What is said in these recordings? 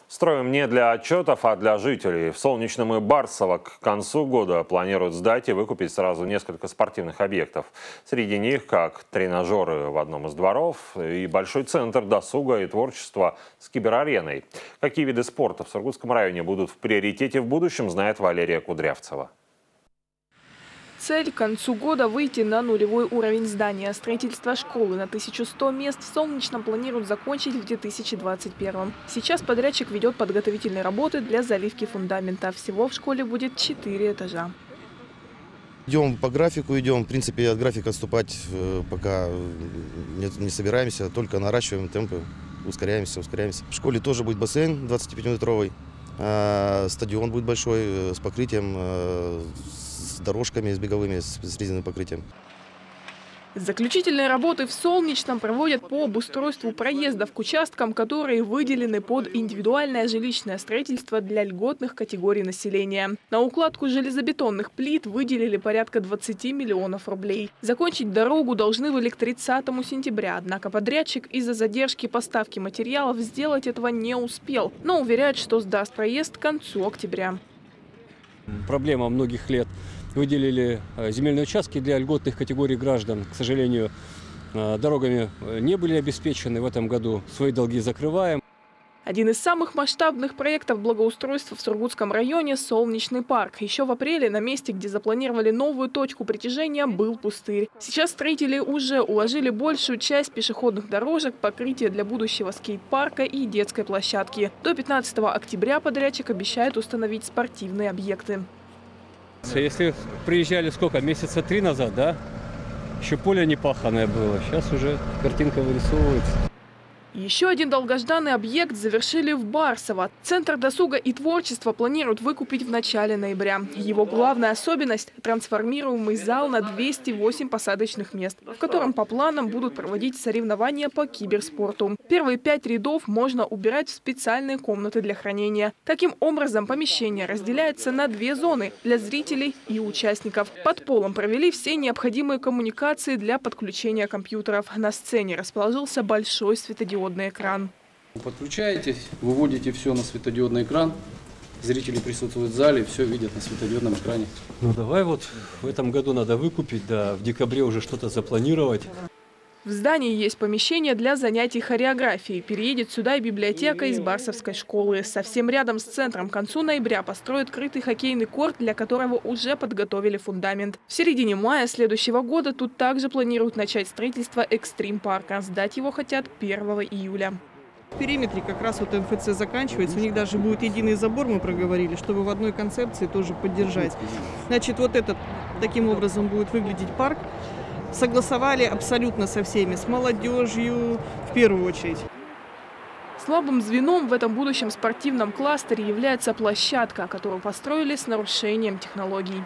Строим не для отчетов, а для жителей. В Солнечном и Барсово к концу года планируют сдать и выкупить сразу несколько спортивных объектов. Среди них как тренажеры в одном из дворов и большой центр досуга и творчества с киберареной. Какие виды спорта в Сургутском районе будут в приоритете в будущем, знает Валерия Кудрявцева. Цель – к концу года выйти на нулевой уровень здания. Строительство школы на 1100 мест в Солнечном планируют закончить в 2021. Сейчас подрядчик ведет подготовительные работы для заливки фундамента. Всего в школе будет 4 этажа. Идем по графику, идем. В принципе, от графика отступать пока не собираемся, только наращиваем темпы, ускоряемся. В школе тоже будет бассейн 25-метровый, стадион будет большой, с покрытием, с дорожками, с беговыми, с резиновым покрытием. Заключительные работы в Солнечном проводят по обустройству проездов к участкам, которые выделены под индивидуальное жилищное строительство для льготных категорий населения. На укладку железобетонных плит выделили порядка 20 миллионов рублей. Закончить дорогу должны были к 30 сентября, однако подрядчик из-за задержки поставки материалов сделать этого не успел, но уверяет, что сдаст проезд к концу октября. Проблема многих лет. Выделили земельные участки для льготных категорий граждан. К сожалению, дорогами не были обеспечены в этом году. Свои долги закрываем. Один из самых масштабных проектов благоустройства в Сургутском районе – Солнечный парк. Еще в апреле на месте, где запланировали новую точку притяжения, был пустырь. Сейчас строители уже уложили большую часть пешеходных дорожек, покрытие для будущего скейт-парка и детской площадки. До 15 октября подрядчик обещает установить спортивные объекты. Если приезжали месяца 3 назад, да, еще поле не паханое было. Сейчас уже картинка вырисовывается. Еще один долгожданный объект завершили в Барсово. Центр досуга и творчества планируют выкупить в начале ноября. Его главная особенность – трансформируемый зал на 208 посадочных мест, в котором по планам будут проводить соревнования по киберспорту. Первые 5 рядов можно убирать в специальные комнаты для хранения. Таким образом, помещение разделяется на 2 зоны – для зрителей и участников. Под полом провели все необходимые коммуникации для подключения компьютеров. На сцене расположился большой светодиодный экран. Подключаетесь, выводите все на светодиодный экран. Зрители присутствуют в зале, все видят на светодиодном экране. Ну давай вот в этом году надо выкупить, да, в декабре уже что-то запланировать. В здании есть помещение для занятий хореографией. Переедет сюда и библиотека из Барсовской школы. Совсем рядом с центром к концу ноября построят крытый хоккейный корт, для которого уже подготовили фундамент. В середине мая следующего года тут также планируют начать строительство экстрим-парка. Сдать его хотят 1 июля. В периметре как раз вот МФЦ заканчивается. У них даже будет единый забор, мы проговорили, чтобы в одной концепции тоже поддержать. Значит, вот этот таким образом будет выглядеть парк. Согласовали абсолютно со всеми, с молодежью в первую очередь. Слабым звеном в этом будущем спортивном кластере является площадка, которую построили с нарушением технологий.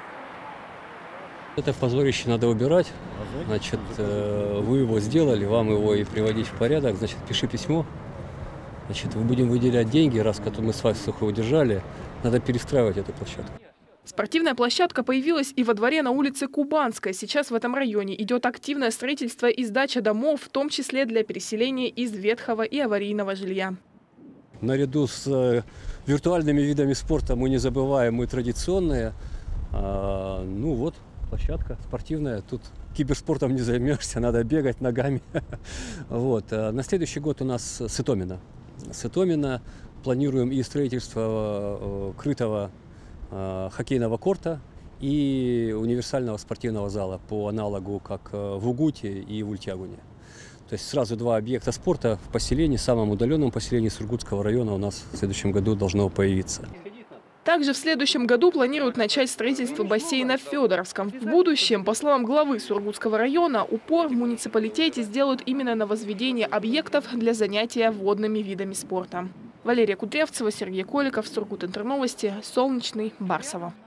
Это позорище надо убирать. Значит, вы его сделали, вам его и приводить в порядок. Значит, пиши письмо. Значит, мы будем выделять деньги, раз мы с вас их удержали. Надо перестраивать эту площадку. Спортивная площадка появилась и во дворе на улице Кубанской. Сейчас в этом районе идет активное строительство и сдача домов, в том числе для переселения из ветхого и аварийного жилья. Наряду с виртуальными видами спорта мы не забываем и традиционные. Ну вот, площадка спортивная. Тут киберспортом не займешься, надо бегать ногами. Вот. На следующий год у нас Сытомино. Сытомино планируем и строительство крытого хоккейного корта и универсального спортивного зала по аналогу как в Угуте и в Ультягуне. То есть сразу 2 объекта спорта в поселении, самом удаленном поселении Сургутского района у нас в следующем году должно появиться. Также в следующем году планируют начать строительство бассейна в Федоровском. В будущем, по словам главы Сургутского района, упор в муниципалитете сделают именно на возведение объектов для занятия водными видами спорта. Валерия Кудрявцева, Сергей Коликов, Сургут Интерновости, Солнечный, Барсово.